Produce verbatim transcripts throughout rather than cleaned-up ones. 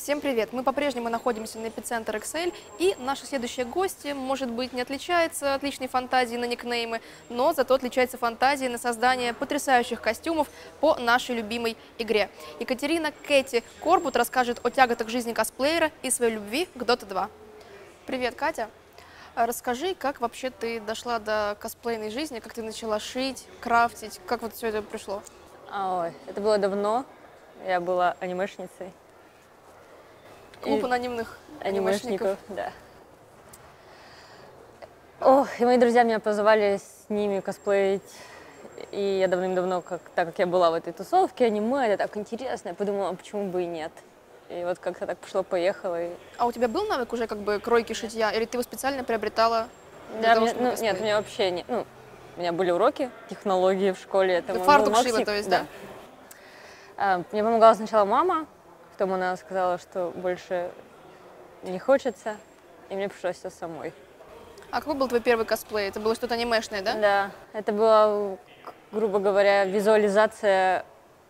Всем привет! Мы по-прежнему находимся на Эпицентр икс эль, и наши следующие гости, может быть, не отличаются от личной фантазии на никнеймы, но зато отличается фантазией на создание потрясающих костюмов по нашей любимой игре. Екатерина Кэти Корбут расскажет о тяготах жизни косплеера и своей любви к Дота два. Привет, Катя! Расскажи, как вообще ты дошла до косплейной жизни, как ты начала шить, крафтить, как вот все это пришло? Ой, это было давно, я была анимешницей. Клуб И... анонимных анимешников. Да. Ох, и мои друзья меня позвали с ними косплеить. И я давным-давно, как, так как я была в этой тусовке, аниме, это так интересно, я подумала, почему бы и нет. И вот как-то так пошло-поехало. И... А у тебя был навык уже как бы кройки, шитья, или ты его специально приобретала для да, того, мне, чтобы ну, косплеить? нет, у меня вообще не... Ну, у меня были уроки технологии в школе. Это Ты мой фартук был шила, то есть, да? да? А, мне помогала сначала мама, потом она сказала, что больше не хочется, и мне пришлось все самой. А какой был твой первый косплей? Это было что-то анимешное, да? Да, это была, грубо говоря, визуализация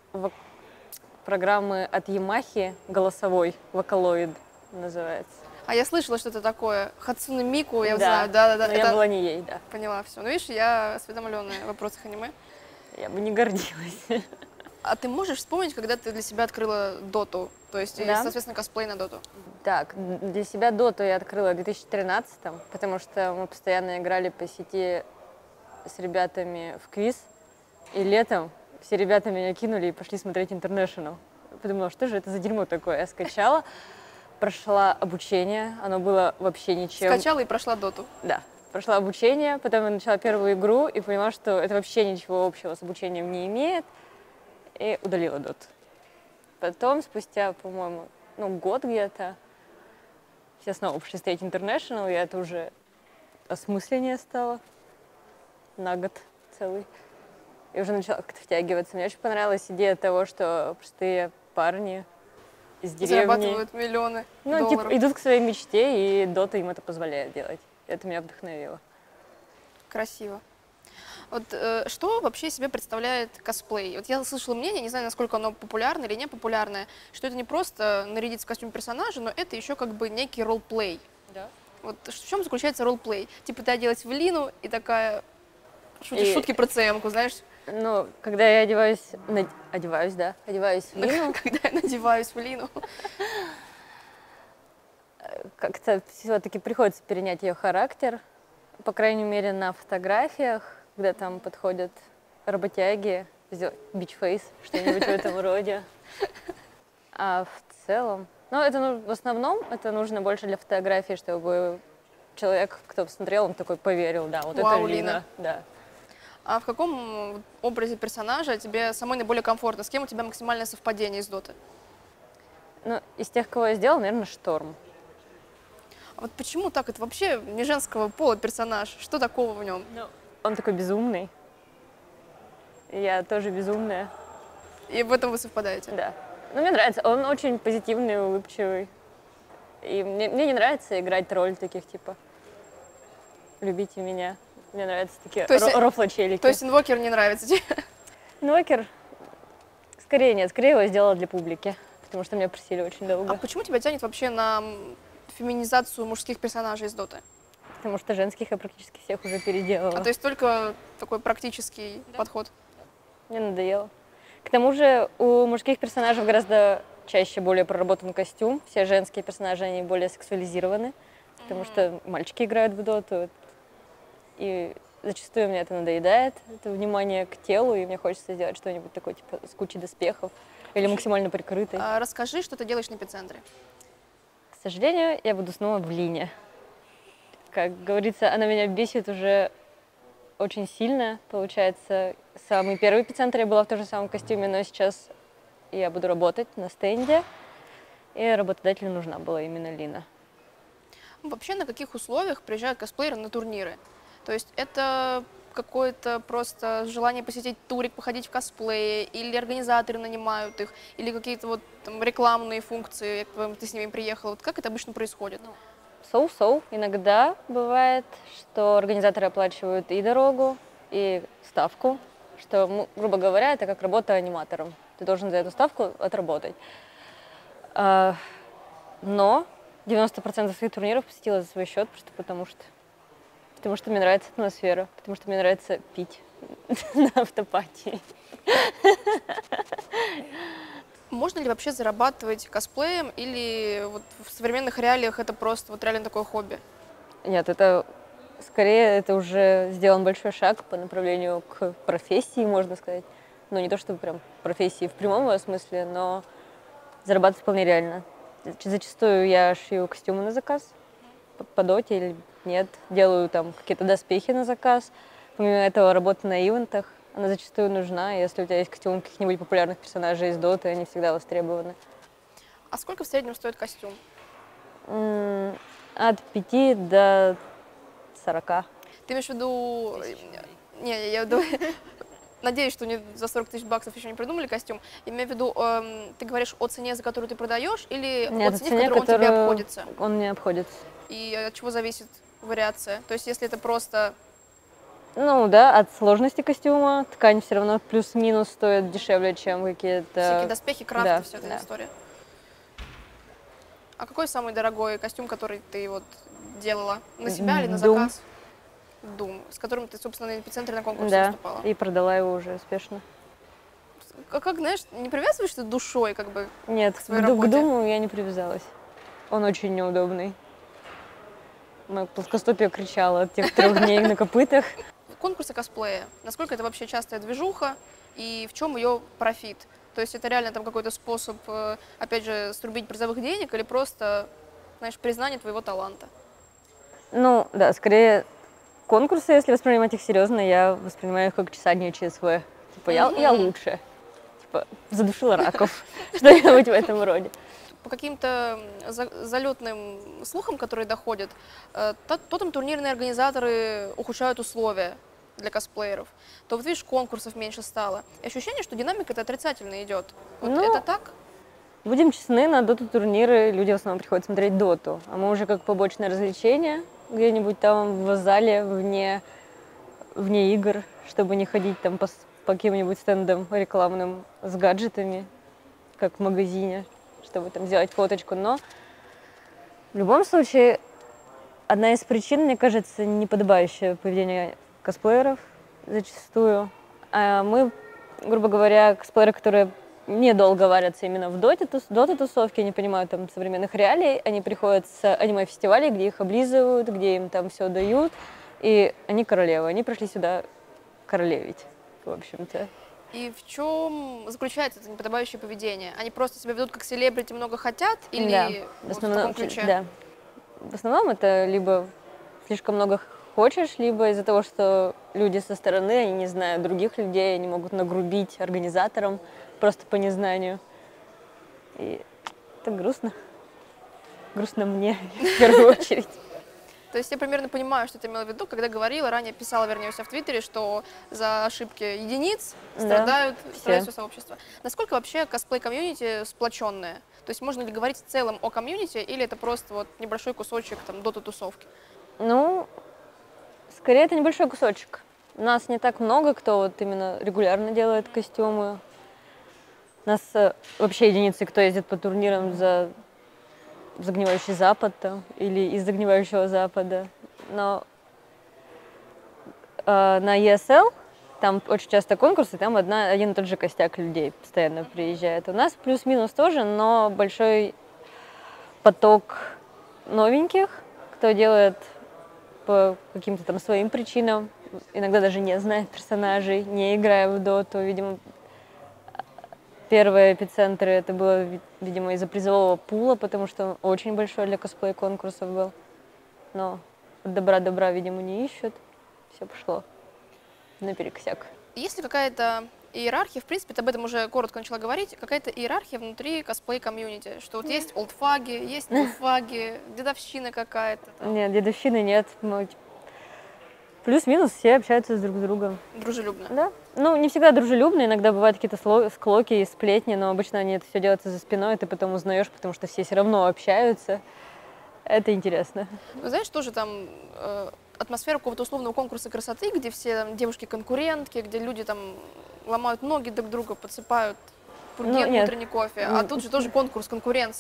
программы от Ямахи, голосовой, Vocaloid называется. А я слышала что-то такое. Хацуне Мику, я да, знаю, да-да-да. Но это... я была не ей, да. Поняла все. Ну, видишь, я осведомленная в вопросах аниме. Я бы не гордилась. А ты можешь вспомнить, когда ты для себя открыла доту? То есть, да? и, соответственно, косплей на доту? Так, для себя доту я открыла в две тысячи тринадцатом, потому что мы постоянно играли по сети с ребятами в квиз, и летом все ребята меня кинули и пошли смотреть International. Подумала, что же это за дерьмо такое? Я скачала, прошла обучение, оно было вообще ничем. Скачала и прошла доту? Да, прошла обучение, потом я начала первую игру и поняла, что это вообще ничего общего с обучением не имеет, и удалила доту. Потом, спустя, по-моему, ну, год где-то, все снова пошли стоять International, и это уже осмысление стало на год целый. И уже начала как-то втягиваться. Мне очень понравилась идея того, что простые парни из деревни... зарабатывают миллионы ну, долларов. Типа, идут к своей мечте, и дота им это позволяет делать. Это меня вдохновило. Красиво. Вот э, что вообще себе представляет косплей? Вот я слышала мнение, не знаю, насколько оно популярное или не популярное, что это не просто нарядиться в костюм персонажа, но это еще как бы некий ролл-плей. Да. Вот в чем заключается ролл-плей? Типа ты оделась в Лину и такая шутишь и... шутки про цемку, знаешь? Ну, когда я одеваюсь, над... одеваюсь, да, одеваюсь в Лину. Когда я надеваюсь в Лину. Как-то все-таки приходится перенять ее характер, по крайней мере, на фотографиях, когда там подходят работяги, сделать бичфейс, что-нибудь в этом роде. А в целом, ну, это ну, в основном это нужно больше для фотографии, чтобы человек, кто посмотрел, он такой поверил, да, вот Вау, это Лина, Лина. да. А в каком образе персонажа тебе самой наиболее комфортно? С кем у тебя максимальное совпадение из доты? Ну, из тех, кого я сделала, наверное, Шторм. А вот почему так? Это вообще не женского пола персонаж. Что такого в нем? Ну, он такой безумный. Я тоже безумная. И в этом вы совпадаете? Да. Ну, мне нравится. Он очень позитивный, улыбчивый. И мне, мне не нравится играть роль таких, типа, любите меня. Мне нравятся такие рофлочелики. То есть инвокер не нравится тебе? Инвокер? Скорее нет. Скорее его сделала для публики. Потому что меня просили очень долго. А почему тебя тянет вообще на феминизацию мужских персонажей из доты? Потому что женских я практически всех уже переделала. А то есть только такой практический да. подход? Мне надоело. К тому же у мужских персонажей гораздо чаще более проработан костюм. Все женские персонажи, они более сексуализированы. Потому mm-hmm. что мальчики играют в доту. И зачастую мне это надоедает, это внимание к телу, и мне хочется сделать что-нибудь такое, типа, с кучей доспехов или максимально прикрытой. А расскажи, что ты делаешь на Эпицентре. К сожалению, я буду снова в Лине. Как говорится, она меня бесит уже очень сильно. Получается, самый первый Эпицентр я была в том же самом костюме, но сейчас я буду работать на стенде, и работодателю нужна была именно Лина. Вообще, на каких условиях приезжают косплееры на турниры? То есть это какое-то просто желание посетить турик, походить в косплее, или организаторы нанимают их, или какие-то вот там рекламные функции, ты с ними приехала. Вот как это обычно происходит? Соу-соу. Иногда бывает, что организаторы оплачивают и дорогу, и ставку, что, грубо говоря, это как работа аниматором. Ты должен за эту ставку отработать. но девяносто процентов своих турниров посетила за свой счет, просто потому что, потому что мне нравится атмосфера, потому что мне нравится пить на автопатии. Можно ли вообще зарабатывать косплеем, или вот в современных реалиях это просто вот реально такое хобби? Нет, это скорее это уже сделан большой шаг по направлению к профессии, можно сказать. Ну, не то чтобы прям профессии в прямом смысле, но зарабатывать вполне реально. Зачастую я шью костюмы на заказ, по, по доте или нет, делаю там какие-то доспехи на заказ. Помимо этого, работа на ивентах, она зачастую нужна. Если у тебя есть костюм каких-нибудь популярных персонажей из доты, они всегда востребованы. А сколько в среднем стоит костюм? М, От пяти до сорока. Ты имеешь в виду... Не, я думаю... Надеюсь, что не за сорок тысяч баксов еще не придумали костюм. Я имею в виду, эм, ты говоришь о цене, за которую ты продаешь, или Нет, о цене, цене, в которой он тебе которую обходится? Он мне обходится. И от чего зависит вариация? То есть, если это просто... Ну да, от сложности костюма ткань все равно плюс-минус стоит дешевле, чем какие-то... Всякие доспехи, крафты, да, вся эта да. история. А какой самый дорогой костюм, который ты вот делала? На себя или на Doom. заказ? Doom, с которым ты, собственно, на эпицентре на конкурсе Да, выступала. и продала его уже успешно. Как, как, знаешь, не привязываешься душой, как бы, Нет, к своей к, ду- к работе? Думу я не привязалась. Он очень неудобный. Мое плоскостопие кричало от тех трех дней на копытах. Конкурсы косплея, насколько это вообще частая движуха и в чем ее профит? То есть это реально там какой-то способ, э, опять же, срубить призовых денег или просто, знаешь, признание твоего таланта? Ну, да, скорее конкурсы, если воспринимать их серьезно, я воспринимаю их как чесание ЧСВ. Типа, я, я Мгм. лучше. Типа, задушила раков. Что-нибудь в этом роде. По каким-то за- залетным слухам, которые доходят, э, то, то там турнирные организаторы ухудшают условия для косплееров, то вот видишь, конкурсов меньше стало. И ощущение, что динамика это отрицательно идет. Вот Ну, это так? Будем честны, на доту-турниры люди в основном приходят смотреть доту, а мы уже как побочное развлечение где-нибудь там в зале, вне, вне игр, чтобы не ходить там по, с- по каким-нибудь стендам рекламным с гаджетами, как в магазине, чтобы там сделать фоточку. Но в любом случае, одна из причин, мне кажется, неподобающее поведение косплееров зачастую. А мы, грубо говоря, косплееры, которые недолго варятся именно в доте, тус- дота-тусовке, не понимают там современных реалий, они приходят с аниме-фестивалей, где их облизывают, где им там все дают, и они королевы, они пришли сюда королевить, в общем-то. И в чем заключается это неподобающее поведение? Они просто себя ведут как селебрити, много хотят, или Да, в вот в основном, таком ключе? да. В основном это либо слишком много хочешь, либо из-за того, что люди со стороны, они не знают других людей, они могут нагрубить организаторам просто по незнанию. И это грустно. Грустно мне, в первую очередь. То есть я примерно понимаю, что ты имела в виду, когда говорила, ранее писала, вернее, у себя в Твиттере, что за ошибки единиц Да, страдают, все. страдает все сообщество. Насколько вообще косплей-комьюнити сплоченное? То есть можно ли говорить в целом о комьюнити, или это просто вот небольшой кусочек там дота-тусовки? Ну, скорее это небольшой кусочек. У нас не так много, кто вот именно регулярно делает костюмы. У нас э, вообще единицы, кто ездит по турнирам за загнивающий Запад там, или из загнивающего Запада. Но э, на и эс эл там очень часто конкурсы, там одна, один и тот же костяк людей постоянно приезжает. У нас плюс-минус тоже, но большой поток новеньких, кто делает по каким-то там своим причинам, иногда даже не зная персонажей, не играя в доту. Видимо, первые эпицентры это было, ви- видимо, из-за призового пула, потому что он очень большой для косплей-конкурсов был. Но от добра-добра, видимо, не ищут. Все пошло наперекосяк. Есть ли какая-то иерархия, в принципе, ты об этом уже коротко начала говорить, какая-то иерархия внутри косплей-комьюнити, что вот есть олдфаги, есть ньюфаги, дедовщина какая-то, там, Нет, дедовщины нет. Мы типа, плюс-минус все общаются с друг с другом. дружелюбно. Да. Ну, не всегда дружелюбно, иногда бывают какие-то сло- склоки и сплетни, но обычно они это все делается за спиной, и ты потом узнаешь, потому что все все равно общаются. Это интересно. Ну, знаешь, тоже там э, атмосфера какого-то условного конкурса красоты, где все там, девушки-конкурентки, где люди там ломают ноги друг друга, подсыпают пурген Ну, нет. внутренний кофе, а М. тут же тоже конкурс, конкуренция.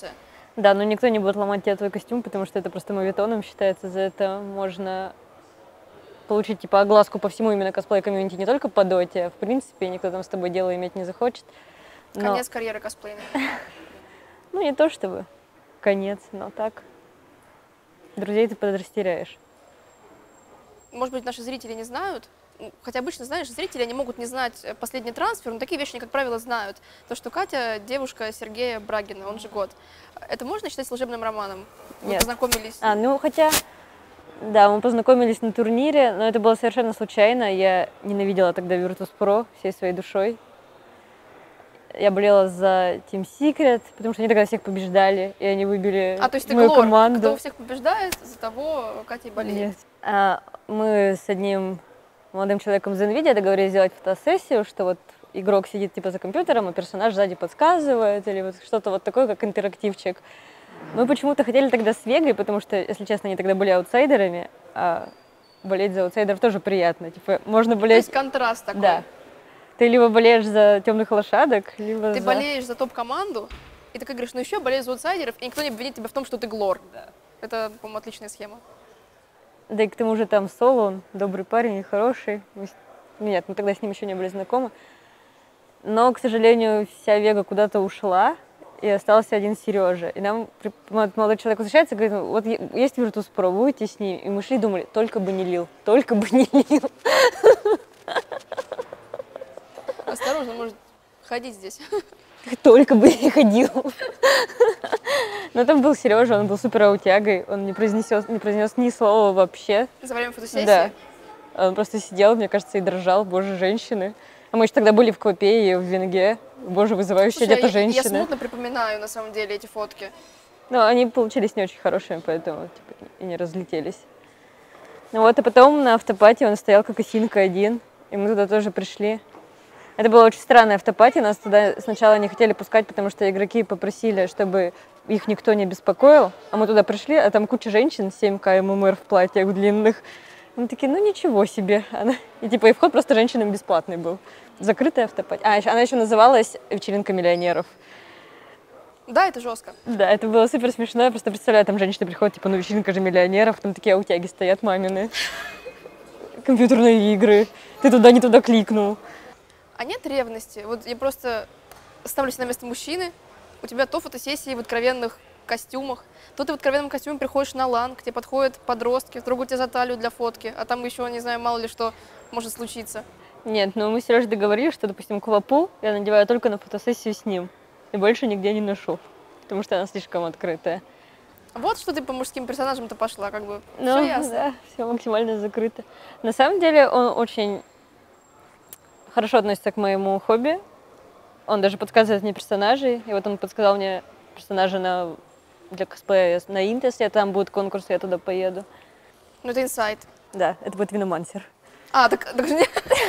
Да, но никто не будет ломать тебе твой костюм, потому что это просто моветоном считается. За это можно получить типа огласку по всему именно косплей-комьюнити, не только по доте, а в принципе никто там с тобой дело иметь не захочет. Но... Конец карьеры косплейной. Ну, не то чтобы конец, но так. Друзей ты подрастеряешь. Может быть, наши зрители не знают, хотя обычно, знаешь, зрители, они могут не знать последний трансфер, но такие вещи они, как правило, знают. То, что Катя девушка Сергея Брагина, он же Год. Это можно считать служебным романом? Вы Нет. познакомились? А, ну, хотя... Да, мы познакомились на турнире, но это было совершенно случайно. Я ненавидела тогда Virtus.pro всей своей душой. Я болела за Team Secret, потому что они тогда всех побеждали, и они выбили а, то есть ты мою Глор, команду. кто всех побеждает, за того Катя и болеет. Нет. А, мы с одним молодым человеком из NVIDIA договорились сделать фотосессию, что вот игрок сидит типа за компьютером, а персонаж сзади подсказывает, или вот что-то вот такое, как интерактивчик. Мы почему-то хотели тогда с Вегой, потому что, если честно, они тогда были аутсайдерами, а болеть за аутсайдеров тоже приятно. Типа, можно болеть... То есть контраст такой. Да. Ты либо болеешь за темных лошадок, либо Ты за... болеешь за топ-команду, и ты как говоришь, ну еще болеешь за аутсайдеров, и никто не обвинит тебя в том, что ты Глор. Да. Это, по-моему, отличная схема. Да и к тому же там Соло, он добрый парень и хороший. Мы с- Нет, мы тогда с ним еще не были знакомы. Но, к сожалению, вся Вега куда-то ушла, и остался один Сережа. И нам при- мол- молодой человек возвращается и говорит: «Ну, вот е- есть Virtus.pro, будете с ним?» И мы шли и думали, только бы не лил, только бы не лил. Осторожно, может ходить здесь. Только бы не ходил. Но там был Сережа, он был супер аутягой, он не произнес, не произнес ни слова вообще. За время фотосессии? Да. Он просто сидел, мне кажется, и дрожал. Боже, женщины. А мы еще тогда были в Копе и в Венге. Боже, вызывающая Слушай, где-то я, я женщина. смутно припоминаю, на самом деле, эти фотки. Но они получились не очень хорошими, поэтому типа, и не разлетелись. Ну вот, и потом на автопате он стоял как осинка один, и мы туда тоже пришли. Это было очень странное автопати, нас туда сначала не хотели пускать, потому что игроки попросили, чтобы их никто не беспокоил, а мы туда пришли, а там куча женщин, семь ка ММР в платьях длинных. Мы такие, ну ничего себе. Она... И типа и вход просто женщинам бесплатный был. Закрытая автопати. А, еще, она еще называлась «Вечеринка миллионеров». Да, это жестко. Да, это было супер смешно. Я просто представляю, там женщины приходят, типа, ну вечеринка же миллионеров, там такие аутяги стоят мамины. Компьютерные игры. Ты туда не туда кликнул. А нет ревности? Вот я просто ставлю себя на место мужчины, у тебя то фотосессии в откровенных костюмах, то ты в откровенном костюме приходишь на лан, к тебе подходят подростки, трогают тебя за талию для фотки, а там еще, не знаю, мало ли что может случиться. Нет, ну мы с Сережей договорились, что, допустим, квапу я надеваю только на фотосессию с ним. И больше нигде не ношу, потому что она слишком открытая. Вот что ты по мужским персонажам-то пошла, как бы, Ну, все ясно. да, все максимально закрыто. На самом деле он очень хорошо относится к моему хобби. Он даже подсказывает мне персонажей. И вот он подсказал мне персонажа на... для косплея на Инт, если там будет конкурс, я туда поеду. Ну это инсайт. Да, это будет Виномансер. А, так, так же не...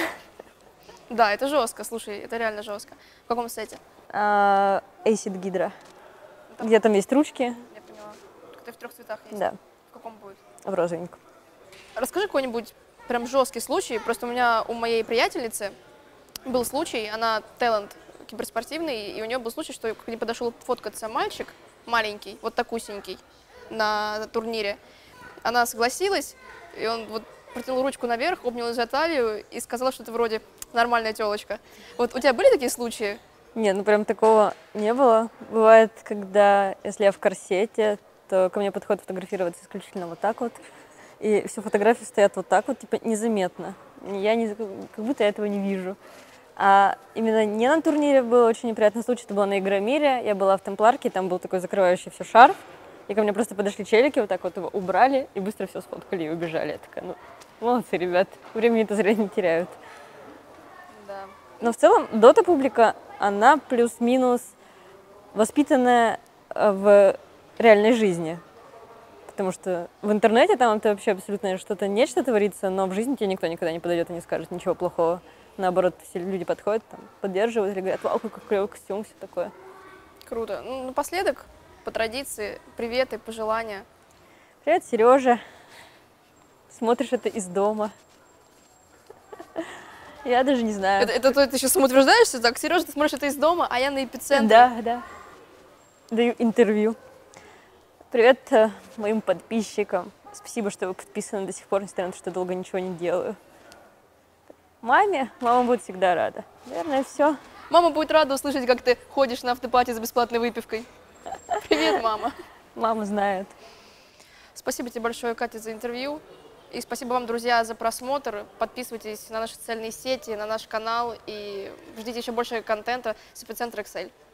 Да, это жестко, слушай, это реально жестко. В каком сете? Acid Гидра. Где там есть ручки. Я поняла. Это в трех цветах есть? Да, В каком будет? в розовеньком. Расскажи какой-нибудь прям жесткий случай. Просто у меня, у моей приятельницы был случай, она талант киберспортивный, и у нее был случай, что к ней подошел фоткаться мальчик маленький, вот такусенький, на турнире. Она согласилась, и он вот протянул ручку наверх, обнял ее за талию и сказал, что это вроде нормальная телочка. Вот у тебя были такие случаи? Не, ну прям такого не было. Бывает, когда, если я в корсете, то ко мне подходит фотографироваться исключительно вот так вот. И все фотографии стоят вот так вот, типа незаметно. Я не, как будто я этого не вижу. А именно не на турнире был очень неприятный случай, это было на Игромире. Я была в Темпларке, там был такой закрывающий все шарф. И ко мне просто подошли челики, вот так вот его убрали и быстро все сфоткали и убежали. Я такая, ну, молодцы, ребят, времени-то зря не теряют. Да. Но в целом дота публика, она плюс-минус воспитанная в реальной жизни. Потому что в интернете там это вообще абсолютно что-то нечто творится, но в жизни тебе никто никогда не подойдет и не скажет ничего плохого. Наоборот, все люди подходят, там, поддерживают или говорят: вау, какой клевый костюм, все такое. Круто. Ну, напоследок, по традиции, приветы, пожелания. Привет, Сережа. Смотришь это из дома. Я даже не знаю. Это, это, ты сейчас самоутверждаешься? Так, Сережа, ты смотришь это из дома, а я на эпицентре. Да, да. Даю интервью. Привет э, моим подписчикам. Спасибо, что вы подписаны до сих пор, несмотря на то, что долго ничего не делаю. Маме, мама будет всегда рада. Наверное, все. Мама будет рада услышать, как ты ходишь на автопати с бесплатной выпивкой. Привет, мама. Мама знает. Спасибо тебе большое, Катя, за интервью. И спасибо вам, друзья, за просмотр. Подписывайтесь на наши социальные сети, на наш канал и ждите еще больше контента с Эпицентра Эксель.